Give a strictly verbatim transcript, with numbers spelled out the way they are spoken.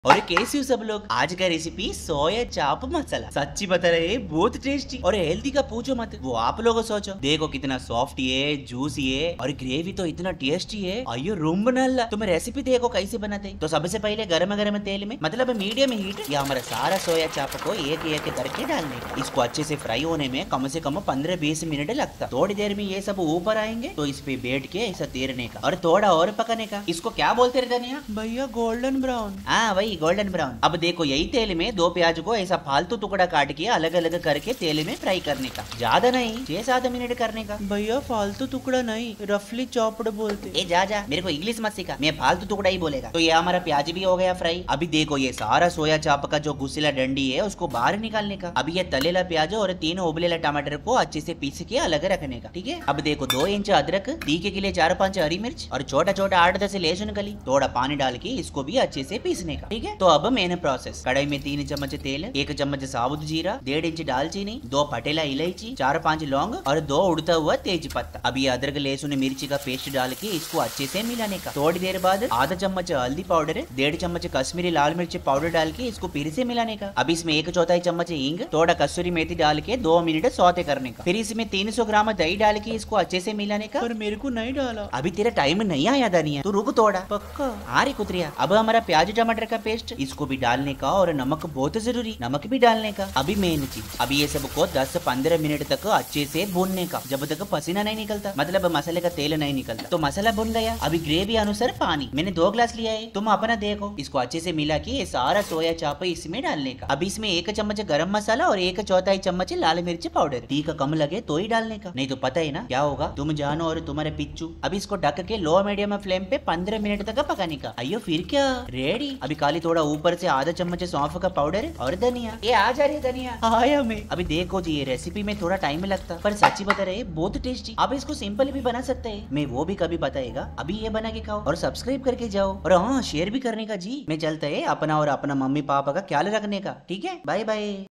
और कैसे हो सब लोग। आज का रेसिपी सोया चाप मसाला। सच्ची बता रहे बहुत टेस्टी और हेल्दी का पूछो मत। वो आप लोग सोचो, देखो कितना सॉफ्ट है, जूसी है और ग्रेवी तो इतना टेस्टी है। अयो रूम बना ला। तुम रेसिपी देखो कैसे बनाते। तो सबसे पहले गर्म गर्म तेल में, मतलब मीडियम हीट, या हमारा सारा सोया चाप को एक एक करके डालने का। इसको अच्छे से फ्राई होने में कम से कम पंद्रह बीस मिनट लगता। थोड़ी देर में ये सब ऊपर आएंगे तो इस पे बैठ के ऐसा तैरने का और थोड़ा और पकाने का। इसको क्या बोलते रहते हैं भैया? Golden brown. हाँ वही गोल्डन ब्राउन। अब देखो यही तेल में दो प्याज को ऐसा फालतू टुकड़ा काट के अलग अलग करके तेल में फ्राई करने का। ज्यादा नहीं, छह सात मिनट करने का। भैया फालतू टुकड़ा नहीं, रफली चॉप्ड बोलते। ए जा जा, मेरे को इंग्लिश मत सिखा, मैं फालतू टुकड़ा ही बोलेगा। तो ये हमारा प्याज भी हो गया फ्राई। अभी देखो ये सारा सोया चाप का जो गुस्सेला डंडी है उसको बाहर निकालने का। अभी ये तलेला प्याज और तीन उबलेला टमाटर को अच्छे से पीस के अलग रखने का। ठीक है। अब देखो दो इंच अदरक, तीखे के लिए चार पांच हरी मिर्च और छोटा छोटा आठ दस लहसुन कली, थोड़ा पानी डाल के इसको भी अच्छे से पीसने का। ठीक है। तो अब मेन प्रोसेस, कढ़ाई में तीन चम्मच तेल, एक चम्मच साबुत जीरा, डेढ़ इंच दालचीनी, दो फटेला इलायची, चार पांच लौंग और दो उड़ता हुआ तेज पत्ता। अभी अदरक लहसुन मिर्ची का पेस्ट डाल के इसको अच्छे से मिलाने का। थोड़ी देर बाद आधा चम्मच हल्दी पाउडर, डेढ़ चम्मच कश्मीरी लाल मिर्च पाउडर डाल के इसको फिर से मिलाने का। अब इसमें एक चौथाई चम्मच हींग, थोड़ा कसूरी मेथी डाल के दो मिनट सौते करने का। फिर इसमें तीन सौ ग्राम दही डाल के इसको अच्छे से मिलाने का। पर मेरे को नहीं डाला। अभी तेरा टाइम नहीं आया धनिया, तू रुक थोड़ा। पक्का? हाँ रे कुतरिया। अब हमारा प्याज टमाटर का पेस्ट, इसको भी डालने का और नमक बहुत जरूरी, नमक भी डालने का। अभी मेन चीज, अभी ये सब को दस पंद्रह मिनट तक अच्छे से भूनने का, जब तक पसीना नहीं निकलता, मतलब मसाले का तेल नहीं निकलता। तो मसाला भुन गया। अभी ग्रेवी अनुसार पानी मैंने दो ग्लास लिया है, तुम अपना देखो। इसको अच्छे से मिला के ये सारा सोया चाप इसमें डालने का। अभी इसमें एक चम्मच गरम मसाला और एक चौथाई चम्मच लाल मिर्च पाउडर, तीखा कम लगे तो ही डालने का, नहीं तो पता है ना क्या होगा, तुम जानो और तुम्हारे पिच्चू। अभी इसको ढक के लो मीडियम फ्लेम पे पंद्रह मिनट तक पकाने का। अयो फिर क्या, रेडी। अभी खाली थोड़ा ऊपर से आधा चम्मच सौंफ का पाउडर और धनिया। ये आ जा रही है धनिया। आया मैं। अभी देखो जी, ये रेसिपी में थोड़ा टाइम लगता, पर सच्ची बता रहे बहुत टेस्टी। आप इसको सिंपल भी बना सकते हैं, मैं वो भी कभी बताएगा। अभी ये बना के खाओ और सब्सक्राइब करके जाओ, और हाँ शेयर भी करने का जी। मैं चलता है अपना और अपना मम्मी पापा का ख्याल रखने का। ठीक है, बाय बाय।